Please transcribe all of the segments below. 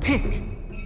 Pick.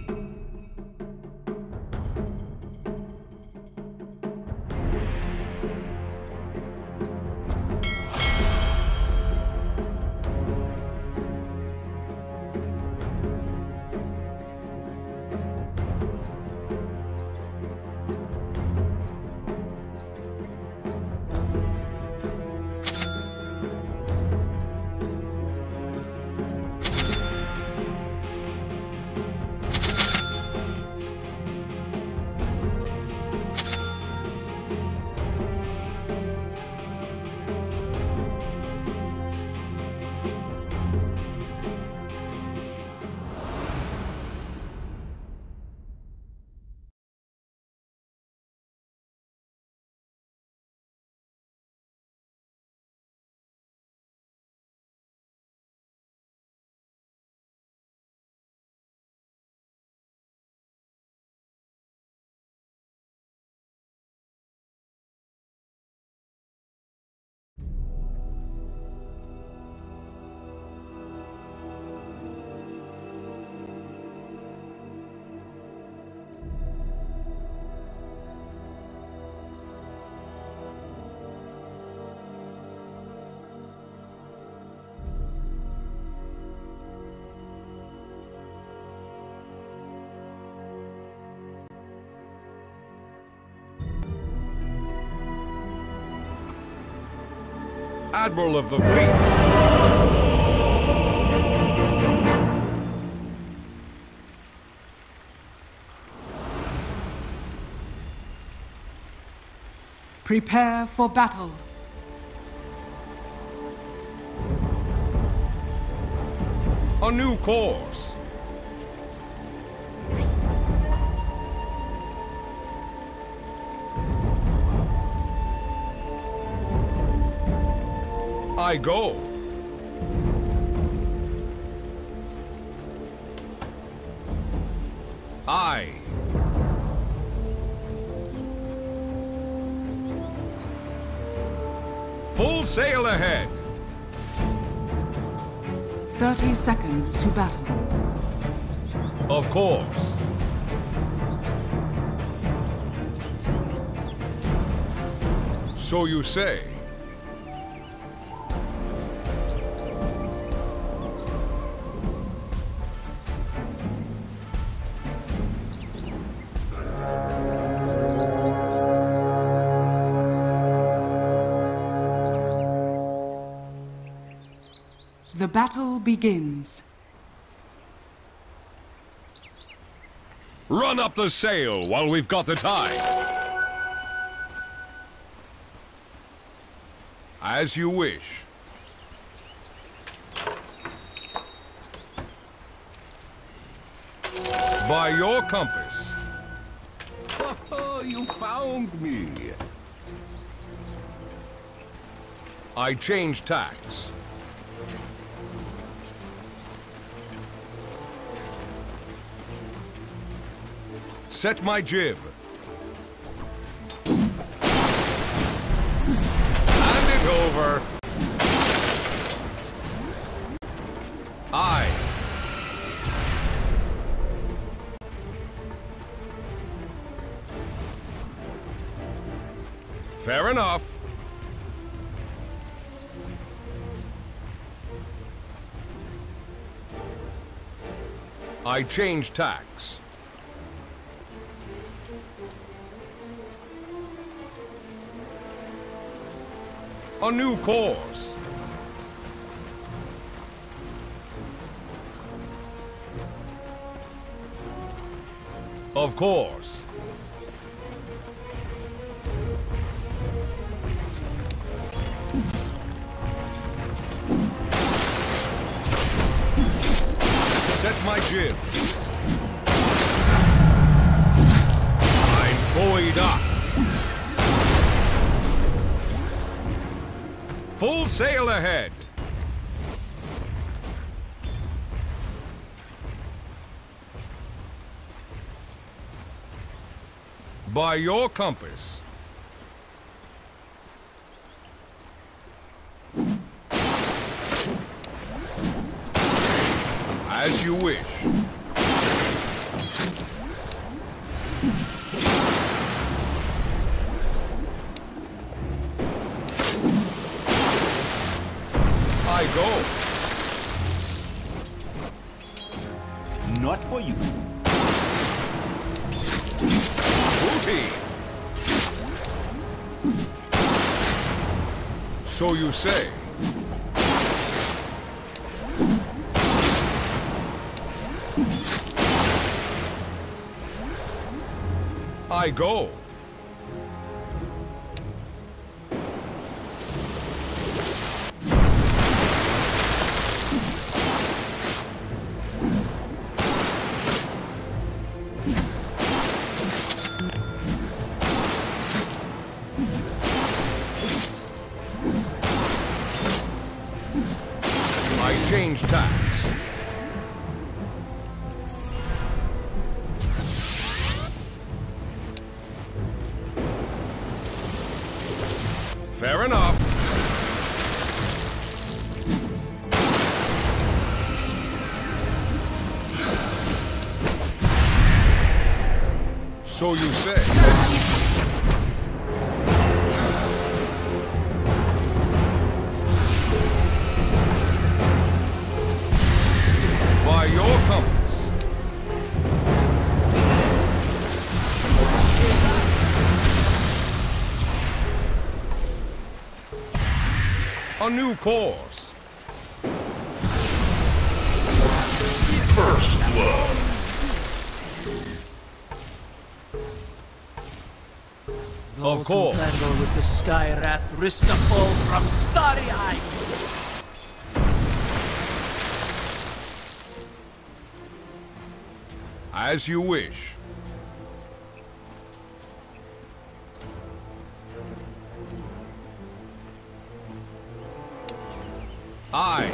Admiral of the fleet. Prepare for battle. A new course. I go. I. Full sail ahead. 30 seconds to battle. Of course. So you say. The battle begins. Run up the sail while we've got the tide. As you wish. By your compass. Oh, you found me. I change tacks. Set my jib. Hand it over. Aye. Fair enough. I change tacks. A new course. Of course. Set my jib. I'm buoyed up. Full sail ahead. By your compass. As you wish. Booty! So you say. I go. I change tacks. Fair enough. So you say. By your compass. A new course. First blood. Of course. Those who tangle with the Sky Wrath risk a fall from starry heights. As you wish. I.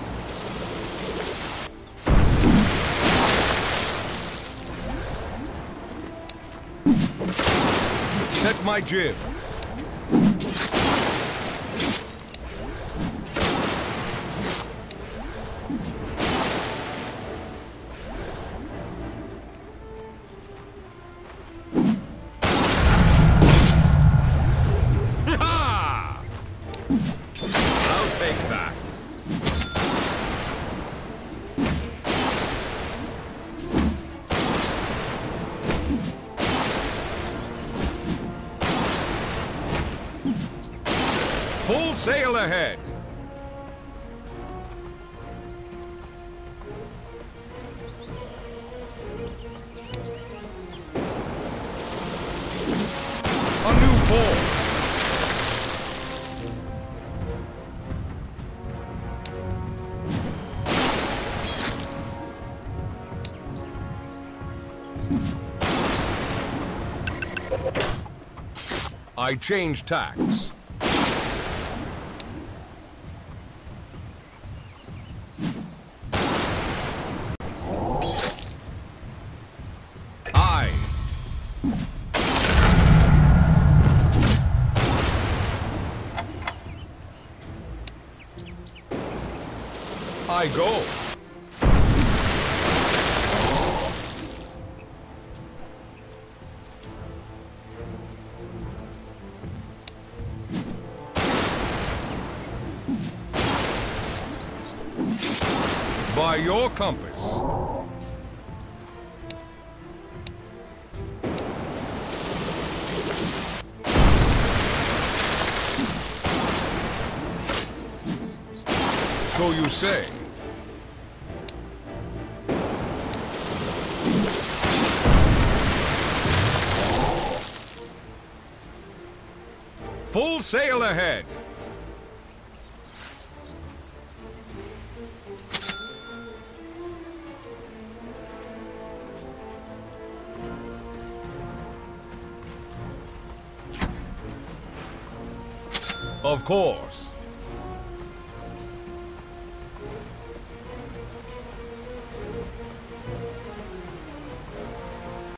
Set my jib. Ha! I'll take that. Full sail ahead. A new course. I change tacks. I go. By your compass. So you say. Full sail ahead. Of course.